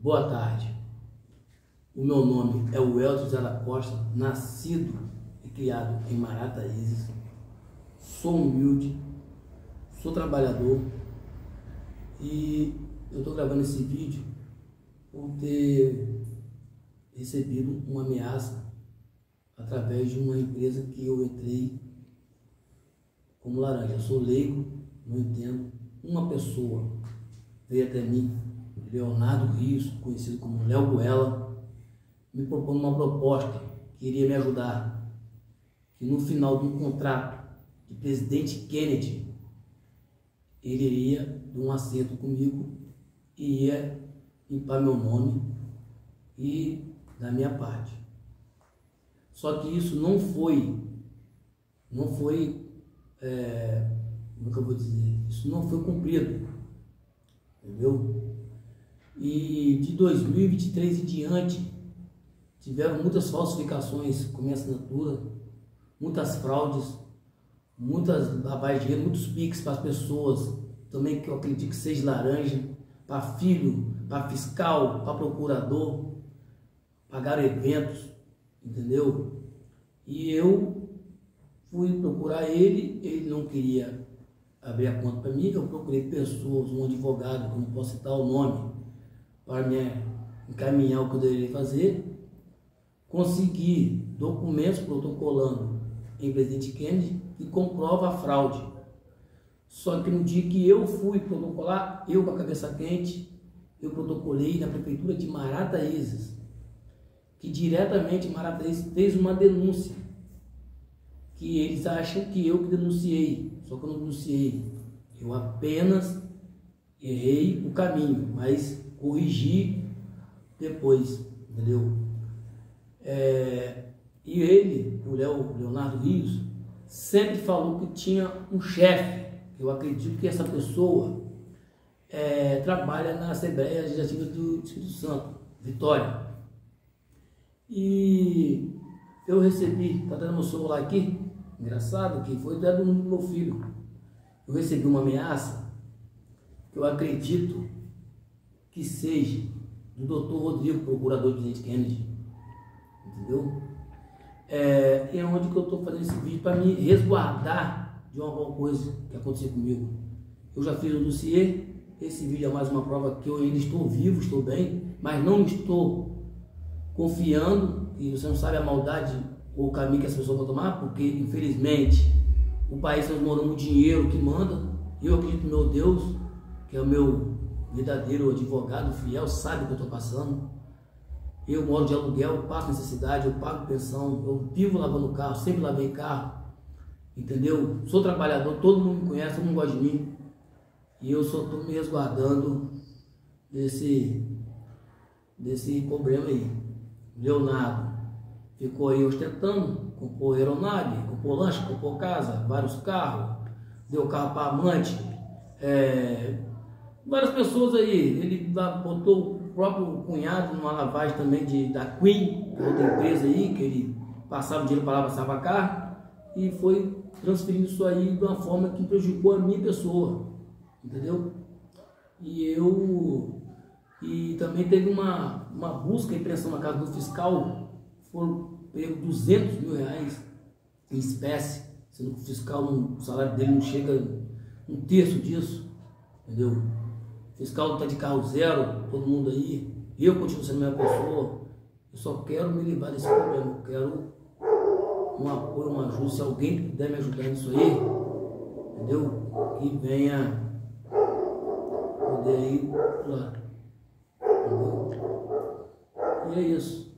Boa tarde. O meu nome é Welton José da Costa, nascido e criado em Marataízes. Sou humilde, sou trabalhador e eu estou gravando esse vídeo por ter recebido uma ameaça através de uma empresa que eu entrei como laranja. Eu sou leigo, não entendo. Uma pessoa veio até mim, Leonardo Rios, conhecido como Léo Goela, me propondo uma proposta que iria me ajudar, que no final de um contrato de presidente Kennedy, ele iria dar um acerto comigo e ia limpar meu nome e da minha parte. Só que isso não foi, como é que eu vou dizer? Isso não foi cumprido, entendeu? E de 2023 em diante, tiveram muitas falsificações com minha assinatura, muitas fraudes, muitas lavagens de dinheiro, muitos PIX para as pessoas, também que eu acredito que seja laranja, para filho, para fiscal, para procurador, pagaram eventos, entendeu? E eu fui procurar ele não queria abrir a conta para mim, eu procurei pessoas, um advogado, que eu não posso citar o nome, para me encaminhar o que eu deveria fazer, consegui documentos protocolando em presidente Kennedy que comprova a fraude. Só que no dia que eu fui protocolar, eu com a cabeça quente, eu protocolei na prefeitura de Marataízes, que diretamente Marataízes fez uma denúncia, que eles acham que eu que denunciei, só que eu não denunciei, eu apenas errei o caminho, mas corrigi depois, entendeu? E ele, o Leonardo Rios, sempre falou que tinha um chefe. Eu acredito que essa pessoa trabalha na Assembleia Legislativa do Espírito Santo, Vitória. E eu recebi, tá dando meu celular aqui, engraçado, que foi dado do meu filho. Eu recebi uma ameaça que eu acredito que seja do Dr. Rodrigo, procurador do presidente Kennedy, entendeu? É onde que eu estou fazendo esse vídeo para me resguardar de alguma coisa que aconteceu comigo. Eu já fiz o dossiê, esse vídeo é mais uma prova que eu ainda estou vivo, estou bem, mas não estou confiando, e você não sabe a maldade ou o caminho que essa pessoa vai tomar, porque infelizmente o país transformou no dinheiro que manda. Eu acredito no meu Deus, que é o meu verdadeiro advogado fiel, sabe o que eu estou passando. Eu moro de aluguel, passo necessidade, eu pago pensão, eu vivo lavando carro, sempre lavei carro, entendeu? Sou trabalhador, todo mundo me conhece, todo mundo gosta de mim, e eu só estou me resguardando desse problema aí. Leonardo ficou aí ostentando, comprou aeronave, comprou lanche, comprou casa, vários carros, deu carro para amante, várias pessoas aí. Ele botou o próprio cunhado numa lavagem também da Queen, outra empresa aí, que ele passava o dinheiro para lá, passava carro, e foi transferindo isso aí de uma forma que prejudicou a minha pessoa, entendeu? E também teve uma busca e apreensão na casa do fiscal, foram pegos 200 mil reais em espécie, sendo que o fiscal, o salário dele não chega um terço disso, entendeu? O fiscal está de carro zero, todo mundo aí, eu continuo sendo a mesma pessoa, eu só quero me livrar desse problema, eu quero um apoio, uma ajuda, se alguém puder me ajudar nisso aí, entendeu? Que venha poder ir lá, entendeu? E é isso.